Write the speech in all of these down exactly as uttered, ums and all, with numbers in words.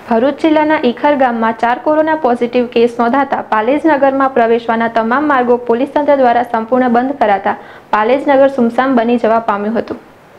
ભરૂચ જિલ્લાના ઈખર ગામમાં ચાર કોરોના પોઝિટિવ કેસ નોંધાતા પાલેજ નગરમાં પ્રવેશવાના તમામ માર્ગો પોલીસ તંત્ર દ્વારા સંપૂર્ણ બંધ કરાતા પાલેજ નગર સુમસામ બની જવા પામ્યું હતું।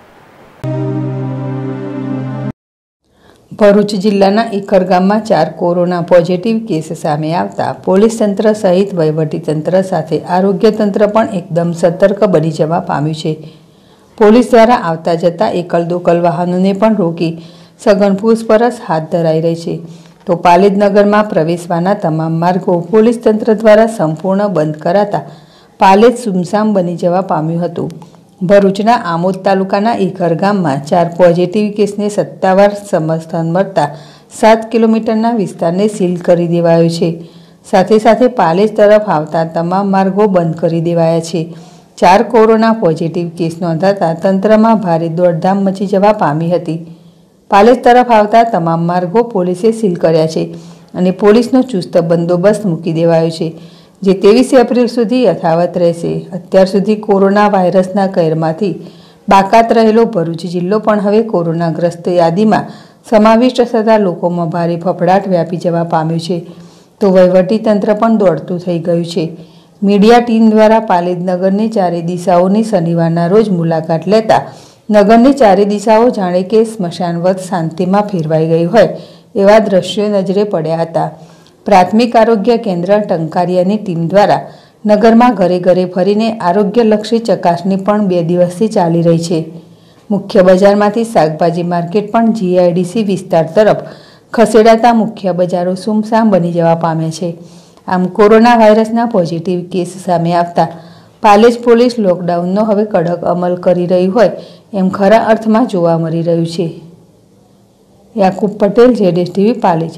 ભરૂચ જિલ્લાના ઈખર ગામમાં ચાર કોરોના પોઝિટિવ કેસ સામે આવતા પોલીસ તંત્ર સહિત વહીવટી તંત્ર સાથે આરોગ્ય તંત્ર પણ એકદમ સતર્ક બની જવા પામ્યું છે। પોલીસ દ્વારા આવતા જતા એકલ દોકલ વાહનોને પણ રોકી સઘન પૂછપરછ હાથ ધરાઈ રહી છે। તો પાલેજ નગરમાં પ્રવેશવાના તમામ માર્ગો પોલીસ તંત્ર દ્વારા સંપૂર્ણ બંધ કરાતા પાલેજ સુમસામ બની જવા પામ્યું હતું। ભરૂચના આમોદ તાલુકાના ઈખર ગામમાં ચાર પોઝિટિવ કેસને સત્તાવાર સમર્થન મળતા સાત કિલોમીટરના વિસ્તારને સીલ કરી દેવાયો છે। સાથે સાથે પાલેજ તરફ આવતા તમામ માર્ગો બંધ કરી દેવાયા છે। ચાર કોરોના પોઝિટિવ કેસ નોંધાતા તંત્રમાં ભારે દોડધામ મચી જવા પામી હતી। પાલેજ તરફ આવતા તમામ માર્ગો પોલીસે સીલ કર્યા છે અને પોલીસનો ચુસ્ત બંદોબસ્ત મૂકી દેવાયો છે, જે ત્રેવીસ એપ્રિલ સુધી યથાવત રહેશે। અત્યાર સુધી કોરોના વાયરસના કહેરમાંથી બાકાત રહેલો ભરૂચ જિલ્લો પણ હવે કોરોનાગ્રસ્ત યાદીમાં સમાવિષ્ટ થતા લોકોમાં ભારે ફફડાટ વ્યાપી જવા પામ્યો છે। તો વહીવટી તંત્ર પણ દોડતું થઈ ગયું છે। મીડિયા ટીમ દ્વારા પાલેજ નગરની ચારે દિશાઓની શનિવારના રોજ મુલાકાત લેતા નગરની ચારે દિશાઓ જાણે કે સ્મશાનવત શાંતિમાં ફેરવાઈ ગઈ હોય એવા દ્રશ્યો નજરે પડ્યા હતા। પ્રાથમિક આરોગ્ય કેન્દ્ર ટંકારિયાની ટીમ દ્વારા નગરમાં ઘરે ઘરે ફરીને આરોગ્યલક્ષી ચકાસણી પણ બે દિવસથી ચાલી રહી છે। મુખ્ય બજારમાંથી શાકભાજી માર્કેટ પણ જીઆઈડીસી વિસ્તાર તરફ ખસેડાતા મુખ્ય બજારો સુમસામ બની જવા પામ્યા છે। આમ કોરોના વાયરસના પોઝિટિવ કેસ સામે આવતા પાલેજ પોલીસ લોકડાઉનનો હવે કડક અમલ કરી રહી હોય એમ ખરા અર્થમાં જોવા મળી રહ્યું છે। યાકુબ પટેલ, જેડેશ ટીવી, પાલેજ।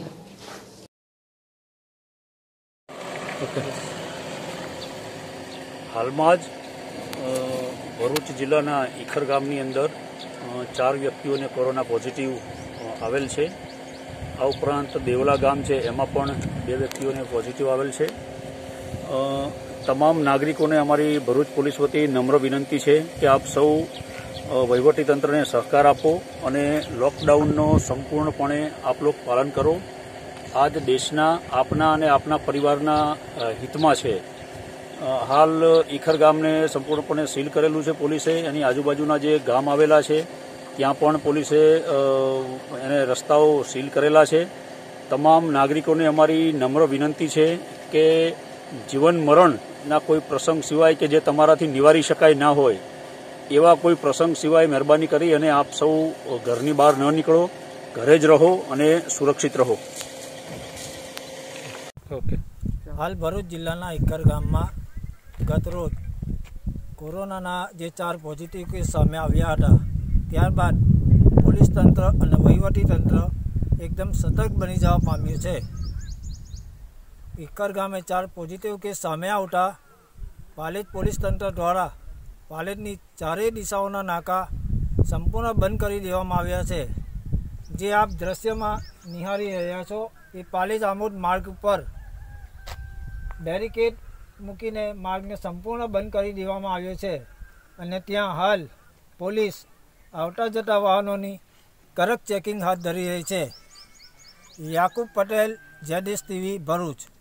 હાલમાં જ ભરૂચ જિલ્લાના ઈખર ગામની અંદર ચાર વ્યક્તિઓને કોરોના પોઝિટિવ આવેલ છે। આ ઉપરાંત દેવલા ગામ છે એમાં પણ બે વ્યક્તિઓને પોઝિટિવ આવેલ છે। તમામ નાગરિકોને અમારી ભરૂચ પોલીસ વતી નમ્ર વિનંતી છે કે આપ સૌ વહીવટીતંત્રને સહકાર આપો અને લોકડાઉનનો સંપૂર્ણપણે આપ લોકો પાલન કરો। આજ દેશના આપના અને આપના પરિવારના હિતમાં છે। હાલ ઈખર ગામને સંપૂર્ણપણે સીલ કરેલું છે પોલીસે। એની આજુબાજુના જે ગામ આવેલા છે ત્યાં પણ પોલીસે એને રસ્તાઓ સીલ કરેલા છે। તમામ નાગરિકોને અમારી નમ્ર વિનંતી છે કે જીવન મરણના કોઈ પ્રસંગ સિવાય કે જે તમારાથી નિવારી શકાય ના હોય એવા કોઈ પ્રસંગ સિવાય મહેરબાની કરી અને આપ સૌ ઘરની બહાર ન નીકળો, ઘરે જ રહો અને સુરક્ષિત રહો। ઓકે। હાલ ભરૂચ જિલ્લાના ઈખર ગામમાં ગત રોજ કોરોનાના જે ચાર પોઝિટિવ કેસ સામે આવ્યા હતા, ત્યારબાદ પોલીસ તંત્ર અને વહીવટી તંત્ર એકદમ સતર્ક બની જવા પામ્યું છે। ઈખર ગામે ચાર પોઝિટિવ કેસ સામે આવતા પાલેજ પોલીસ તંત્ર દ્વારા પાલેજની ચારેય દિશાઓના નાકા સંપૂર્ણ બંધ કરી દેવામાં આવ્યા છે। જે આપ દ્રશ્યમાં નિહાળી રહ્યા છો એ પાલેજ આમોદ માર્ગ ઉપર બેરિકેડ મૂકીને માર્ગને સંપૂર્ણ બંધ કરી દેવામાં આવ્યો છે અને ત્યાં હાલ પોલીસ આવતા જતા વાહનોની કડક ચેકિંગ હાથ ધરી રહી છે। યાકુબ પટેલ, જેડેશ ટીવી, ભરૂચ।